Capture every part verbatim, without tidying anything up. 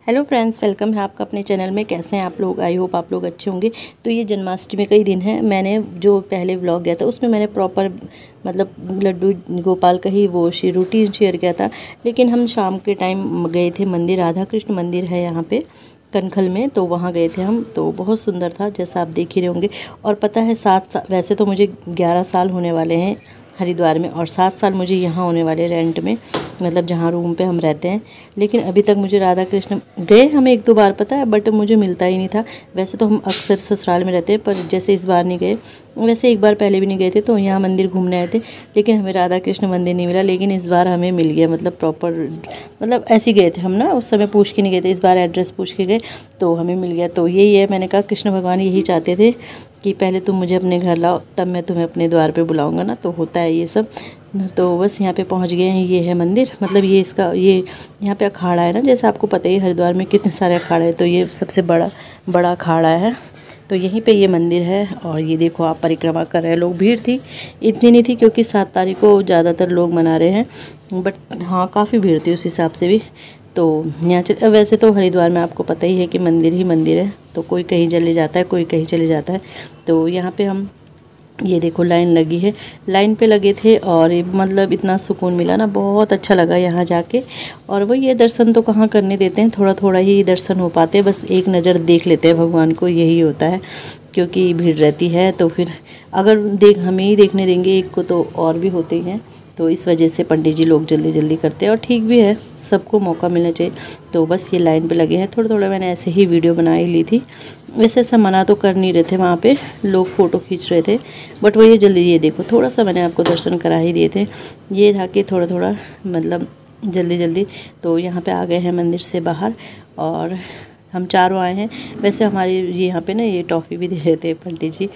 Hello friends, welcome है आपका अपने चैनल में। कैसे हैं आप लोग? आई होप आप लोग अच्छे होंगे। तो ये जन्माष्टमी का ही दिन है। मैंने जो पहले व्लॉग गया था उसमें मैंने प्रॉपर मतलब लड्डू गोपाल का ही वो रूटीन शेयर किया था। लेकिन हम शाम के टाइम गए थे मंदिर, राधा कृष्ण मंदिर है यहाँ पे कनखल में, तो वहाँ गए थे हम। तो बहुत सुंदर था, जैसा आप देख ही रहे होंगे। और पता है सात साल वैसे तो मुझे ग्यारह साल होने वाले हैं हरिद्वार में, और सात साल मुझे यहाँ होने वाले रेंट में, मतलब जहाँ रूम पे हम रहते हैं। लेकिन अभी तक मुझे राधा कृष्ण गए हम एक दो बार पता है, बट मुझे मिलता ही नहीं था। वैसे तो हम अक्सर ससुराल में रहते हैं, पर जैसे इस बार नहीं गए, वैसे एक बार पहले भी नहीं गए थे, तो यहाँ मंदिर घूमने आए थे। लेकिन हमें राधा कृष्ण मंदिर नहीं मिला, लेकिन इस बार हमें मिल गया। मतलब प्रॉपर मतलब ऐसे ही गए थे हम ना, उस समय पूछ के नहीं गए थे, इस बार एड्रेस पूछ के गए तो हमें मिल गया। तो यही है, मैंने कहा कृष्ण भगवान यही चाहते थे कि पहले तुम मुझे अपने घर लाओ, तब मैं तुम्हें अपने द्वार पे बुलाऊंगा ना। तो होता है ये सब। तो बस यहाँ पे पहुँच गए हैं। ये है मंदिर, मतलब ये इसका ये यहाँ पे अखाड़ा है ना, जैसे आपको पता ही हरिद्वार में कितने सारे अखाड़े हैं, तो ये सबसे बड़ा बड़ा अखाड़ा है। तो यहीं पे ये मंदिर है। और ये देखो आप परिक्रमा कर रहे हैं लोग। भीड़ थी, इतनी नहीं थी क्योंकि सात तारीख को ज़्यादातर लोग मना रहे हैं, बट हाँ काफ़ी भीड़ थी उस हिसाब से भी। तो यहाँ चल वैसे तो हरिद्वार में आपको पता ही है कि मंदिर ही मंदिर है, तो कोई कहीं चले जाता है, कोई कहीं चले जाता है। तो यहाँ पे हम ये देखो लाइन लगी है, लाइन पे लगे थे और मतलब इतना सुकून मिला ना, बहुत अच्छा लगा यहाँ जाके। और वो ये दर्शन तो कहाँ करने देते हैं, थोड़ा थोड़ा ही दर्शन हो पाते हैं, बस एक नज़र देख लेते हैं भगवान को, यही होता है। क्योंकि भीड़ रहती है तो फिर अगर देख हमें ही देखने देंगे एक को, तो और भी होते ही हैं। तो इस वजह से पंडित जी लोग जल्दी जल्दी करते हैं, और ठीक भी है, सबको मौका मिलना चाहिए। तो बस ये लाइन पे लगे हैं। थोड़ा थोड़ा मैंने ऐसे ही वीडियो बना ही ली थी। वैसे ऐसा मना तो कर नहीं रहे थे, वहाँ पे लोग फ़ोटो खींच रहे थे, बट वो ये जल्दी, ये देखो थोड़ा सा मैंने आपको दर्शन करा ही दिए थे। ये था कि थोड़ा थोड़ा मतलब जल्दी जल्दी। तो यहाँ पे आ गए हैं मंदिर से बाहर, और हम चारों आए हैं। वैसे हमारे ये यहाँ पे ना ये टॉफ़ी भी दे रहे थे पंडित जी।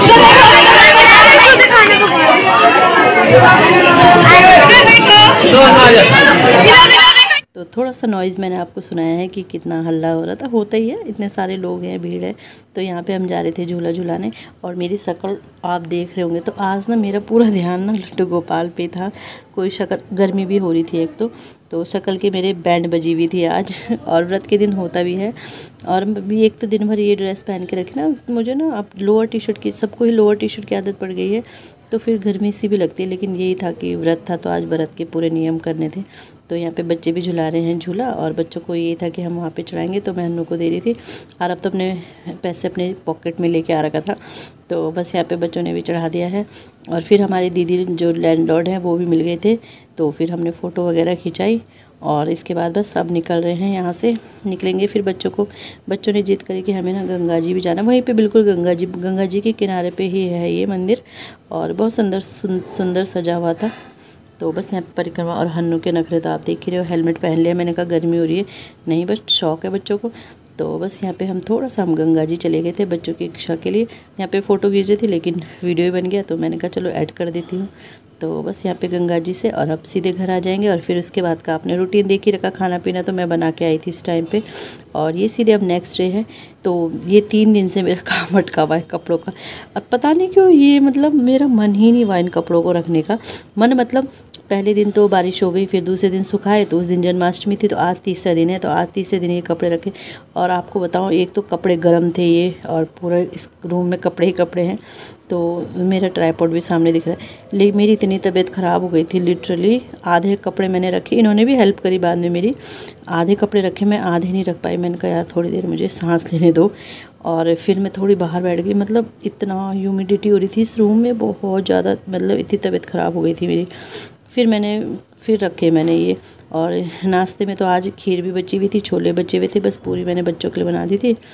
तो थोड़ा सा नॉइज़ मैंने आपको सुनाया है कि कितना हल्ला हो रहा था, होता ही है, इतने सारे लोग हैं, भीड़ है। तो यहाँ पे हम जा रहे थे झूला झूलाने, और मेरी शक्ल आप देख रहे होंगे। तो आज ना मेरा पूरा ध्यान ना लड्डू गोपाल पे था। कोई शक्ल, गर्मी भी हो रही थी एक तो तो शक्ल की मेरे बैंड बजी हुई थी आज। और व्रत के दिन होता भी है। और भी एक तो दिन भर ये ड्रेस पहन के रखी ना, मुझे ना अब लोअर टी शर्ट की, सबको ही लोअर टी शर्ट की आदत पड़ गई है, तो फिर गर्मी सी भी लगती है। लेकिन यही था कि व्रत था, तो आज व्रत के पूरे नियम करने थे। तो यहाँ पे बच्चे भी झुला रहे हैं झूला, और बच्चों को ये था कि हम वहाँ पे चढ़ाएंगे, तो मैं अन्नू को दे रही थी। और अब तो अपने पैसे अपने पॉकेट में लेके आ रखा था, तो बस यहाँ पे बच्चों ने भी चढ़ा दिया है। और फिर हमारी दीदी जो लैंडलॉर्ड हैं वो भी मिल गए थे, तो फिर हमने फ़ोटो वगैरह खिंचाई। और इसके बाद बस अब निकल रहे हैं, यहाँ से निकलेंगे। फिर बच्चों को बच्चों ने जिद करी कि हमें ना गंगा जी भी जाना, वहीं पे बिल्कुल गंगा जी गंगा जी के किनारे पे ही है ये मंदिर, और बहुत सुंदर सुंदर सजा हुआ था। तो बस यहाँ परिक्रमा। और हन्नू के नखरे तो आप देख ही रहे हो, हेलमेट पहन लिया। मैंने कहा गर्मी हो रही है, नहीं बस शौक है बच्चों को। तो बस यहाँ पे हम थोड़ा सा हम गंगा जी चले गए थे बच्चों की इच्छा के लिए। यहाँ पे फ़ोटो खींचे थी, लेकिन वीडियो ही बन गया, तो मैंने कहा चलो ऐड कर देती हूँ। तो बस यहाँ पे गंगा जी से, और अब सीधे घर आ जाएंगे। और फिर उसके बाद का आपने रूटीन देख ही रखा, खाना पीना तो मैं बना के आई थी इस टाइम पे। और ये सीधे अब नेक्स्ट डे है। तो ये तीन दिन से मेरा काम अटका हुआ है कपड़ों का, और पता नहीं क्यों ये मतलब मेरा मन ही नहीं हुआ इन कपड़ों को रखने का। मन मतलब पहले दिन तो बारिश हो गई, फिर दूसरे दिन सुखाए, तो उस दिन जन्माष्टमी थी, तो आज तीसरा दिन है, तो आज तीसरे दिन ये कपड़े रखे। और आपको बताऊं, एक तो कपड़े गर्म थे ये, और पूरा इस रूम में कपड़े ही कपड़े हैं। तो मेरा ट्राइपॉड भी सामने दिख रहा है। लेकिन मेरी इतनी तबीयत ख़राब हो गई थी, लिटरली आधे कपड़े मैंने रखे, इन्होंने भी हेल्प करी बाद में मेरी। आधे कपड़े रखे, मैं आधे नहीं रख पाई। मैंने कहा यार थोड़ी देर मुझे सांस लेने दो। और फिर मैं थोड़ी बाहर बैठ गई, मतलब इतना ह्यूमिडिटी हो रही थी इस रूम में, बहुत ज़्यादा, मतलब इतनी तबीयत ख़राब हो गई थी मेरी। फिर मैंने फिर रखे मैंने ये। और नाश्ते में तो आज खीर भी बची हुई थी, छोले बचे हुए थे, बस पूरी मैंने बच्चों के लिए बना दी थी।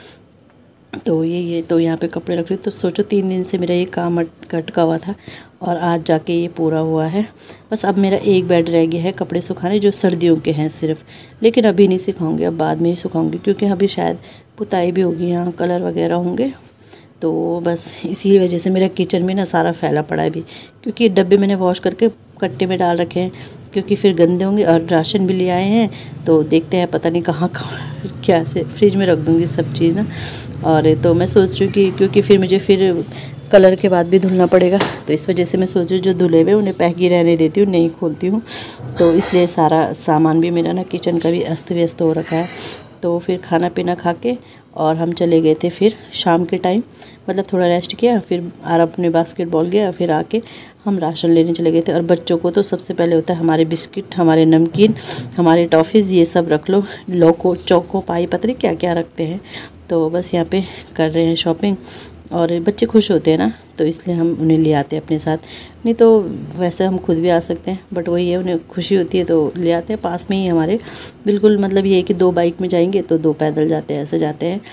तो ये ये तो यहाँ पे कपड़े रख रही, तो सोचो तीन दिन से मेरा ये काम अटका हुआ था, और आज जाके ये पूरा हुआ है। बस अब मेरा एक बेड रह गया है कपड़े सुखाने, जो सर्दियों के हैं सिर्फ। लेकिन अभी नहीं सुखाऊंगी, अब बाद में ही सुखाऊंगी, क्योंकि अभी शायद पुताई भी होगी, यहाँ कलर वगैरह होंगे। तो बस इसी वजह से मेरा किचन में ना सारा फैला पड़ा है अभी, क्योंकि डब्बे मैंने वॉश करके कट्टे में डाल रखे हैं, क्योंकि फिर गंदे होंगे। और राशन भी ले आए हैं, तो देखते हैं पता नहीं कहाँ कहाँ क्या से फ्रिज में रख दूँगी सब चीज़ ना। और तो मैं सोच रही हूँ कि क्योंकि फिर मुझे फिर कलर के बाद भी धुलना पड़ेगा, तो इस वजह से मैं सोच रही हूँ जो धुले हुए उन्हें पैक ही रहने देती हूँ, नहीं खोलती हूँ। तो इसलिए सारा सामान भी मेरा ना किचन का भी अस्त व्यस्त हो रखा है। तो फिर खाना पीना खा के और हम चले गए थे फिर शाम के टाइम, मतलब थोड़ा रेस्ट किया, फिर आरब ने बास्केटबॉल गया, फिर आके हम राशन लेने चले गए थे। और बच्चों को तो सबसे पहले होता है हमारे बिस्किट, हमारे नमकीन, हमारे टॉफ़ीज़, ये सब रख लो, लोको चोको पाई, पता नहीं क्या क्या रखते हैं। तो बस यहाँ पे कर रहे हैं शॉपिंग, और बच्चे खुश होते हैं ना, तो इसलिए हम उन्हें ले आते हैं अपने साथ। नहीं तो वैसे हम खुद भी आ सकते हैं, बट वही है, उन्हें खुशी होती है तो ले आते हैं। पास में ही हमारे बिल्कुल, मतलब ये है कि दो बाइक में जाएंगे तो दो पैदल जाते हैं, ऐसे जाते हैं।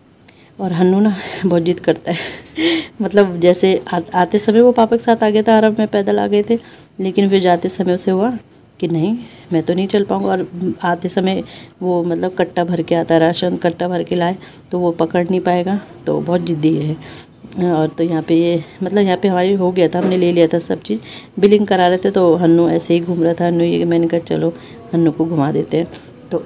और हन्नू ना बहुत जिद करता है मतलब जैसे आ, आते समय वो पापा के साथ आ गया था, अरब में पैदल आ गए थे, लेकिन फिर जाते समय उसे हुआ कि नहीं मैं तो नहीं चल पाऊँगा। और आते समय वो मतलब कट्टा भर के आता है, राशन कट्टा भर के लाए, तो वो पकड़ नहीं पाएगा, तो बहुत ज़िद्दी है। और तो यहाँ पे ये मतलब यहाँ पे हमारी हो गया था, हमने ले लिया था सब चीज़, बिलिंग करा रहे थे, तो हन्नू ऐसे ही घूम रहा था। हन्नू ये मैंने कहा चलो हन्नू को घुमा देते हैं, तो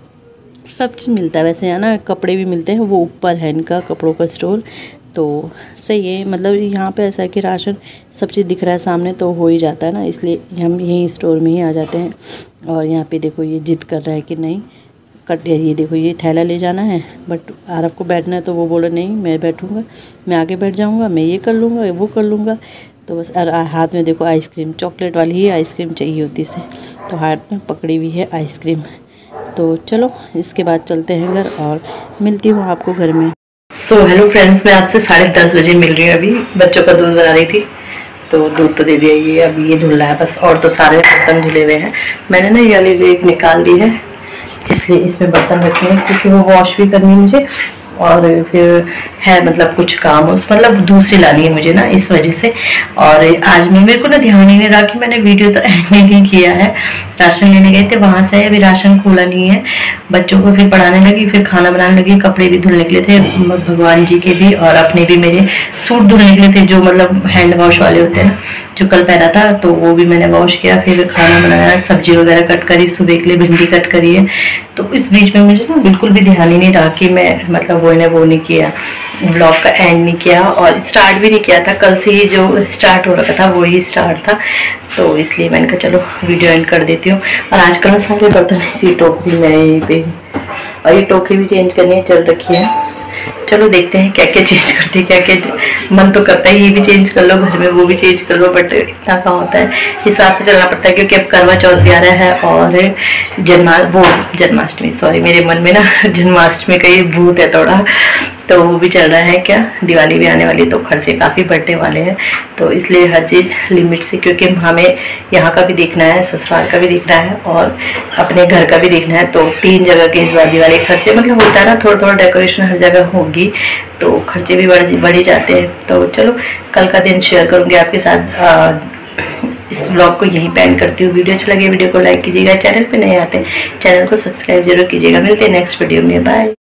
सब चीज़ मिलता है। वैसे यहाँ ना कपड़े भी मिलते हैं, वो ऊपर है इनका कपड़ों का स्टोर, तो सही है। मतलब यहाँ पे ऐसा है कि राशन सब चीज़ दिख रहा है सामने, तो हो ही जाता है ना, इसलिए हम यहीं स्टोर में ही आ जाते हैं। और यहाँ पे देखो ये जिद कर रहा है कि नहीं कट, ये देखो ये थैला ले जाना है, बट आरब को बैठना है, तो वो बोला नहीं मैं बैठूँगा, मैं आगे बैठ जाऊँगा, मैं ये कर लूँगा, वो कर लूँगा। तो बस और हाथ में देखो आइसक्रीम, चॉकलेट वाली ही आइसक्रीम चाहिए होती इसे, तो हाथ में पकड़ी हुई है आइसक्रीम। तो चलो इसके बाद चलते हैं घर, और मिलती हूँ आपको घर में। सो हेलो फ्रेंड्स, मैं आपसे साढ़े दस बजे मिल रही हूँ। अभी बच्चों का दूध बना रही थी, तो दूध तो दे दिया, ये अभी ये धुल रहा है बस, और तो सारे बर्तन धुले हुए हैं। मैंने ना ये वाली रेक निकाल दी है, इसलिए इसमें बर्तन रखे हैं, क्योंकि वो वॉश भी करनी है मुझे, और फिर है मतलब कुछ काम उस मतलब दूसरी लानी है मुझे ना, इस वजह से। और आज मैं मेरे को ना ध्यान ही नहीं रहा कि मैंने वीडियो तो एंड नहीं किया है। राशन लेने गए थे, वहां से अभी राशन खोला नहीं है। बच्चों को फिर पढ़ाने लगी, फिर खाना बनाने लगी, कपड़े भी धुलने के लिए थे भगवान जी के भी, और अपने भी मेरे सूट धुलने के लिए थे, जो मतलब हैंड वॉश वाले होते हैं ना, जो कल पहना था, तो वो भी मैंने वॉश किया। फिर खाना बनाया, सब्जी वगैरह कट करी, सुबह के लिए भिंडी कट करी है। तो इस बीच में मुझे ना बिल्कुल भी ध्यान ही नहीं रहा कि मैं मतलब वो ने वो नहीं किया, ब्लॉग का एंड नहीं किया, और स्टार्ट भी नहीं किया था। कल से ही जो स्टार्ट हो रखा था वो ही स्टार्ट था, तो इसलिए मैंने कहा चलो वीडियो एंड कर देती हूँ। और आजकल सारे बर्तन इसी टोकरी में यहीं पे, और ये टोकरी भी चेंज करनी चल रखी है। चलो देखते हैं क्या क्या चेंज करते हैं, क्या क्या मन तो करता है ये भी चेंज कर लो घर में, वो भी चेंज कर लो, बट इतना कहाँ होता है, हिसाब से चलना पड़ता है, क्योंकि अब करवा चौथ भी आ रहा है, और जन्मा वो जन्माष्टमी, सॉरी मेरे मन में ना जन्माष्टमी का ये भूत है थोड़ा, तो वो भी चल रहा है क्या, दिवाली भी आने वाली, तो खर्चे काफ़ी बढ़ने वाले हैं। तो इसलिए हर चीज़ लिमिट से, क्योंकि हमें यहाँ का भी देखना है, ससुराल का भी देखना है, और अपने घर का भी देखना है, तो तीन जगह के इस बार दिवाली खर्चे मतलब होता है ना, थोड़ा थोड़ा डेकोरेशन हर जगह होगी, तो खर्चे भी बढ़ बढ़ ही जाते हैं। तो चलो कल का दिन शेयर करूँगी आपके साथ। आ, इस ब्लॉग को यहीं पे एंड करती हूँ। वीडियो अच्छा लगे वीडियो को लाइक कीजिएगा, चैनल पे नए आते हैं चैनल को सब्सक्राइब जरूर कीजिएगा। मिलते हैं नेक्स्ट वीडियो में, बाय।